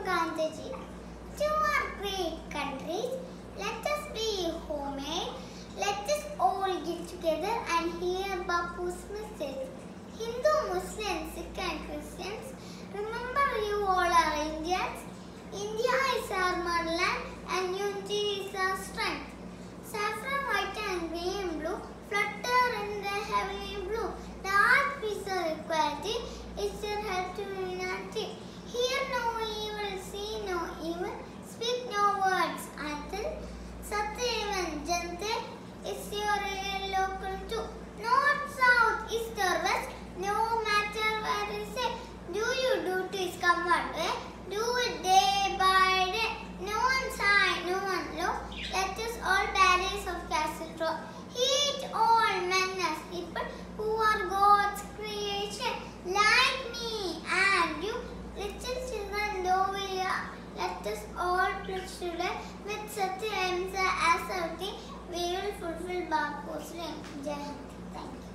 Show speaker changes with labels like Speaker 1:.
Speaker 1: Gandhi. To our great countries, let us be homemade. Let us all get together and hear Bapu's message. Hindu, Muslims, Sikh and Christians, remember you all are Indians. India is our motherland and unity is our strength. Saffron, white and green, blue flutter in the heavenly blue. The art piece of equality is your help to unity. Hear no evil, see no evil, speak no words until Satyavan Jante is your real local too. North, south, east or west, no matter where you say, do your duties come one way, do it day by day. No one's high, no one low, let us all barriers of castle throw. Hate all men as people who are God's creation, like me and you, little children though we are. Let us all pledge today with Satya Ahimsa as our thing. We will fulfill Bapu's dream. Jai Hind. Thank you.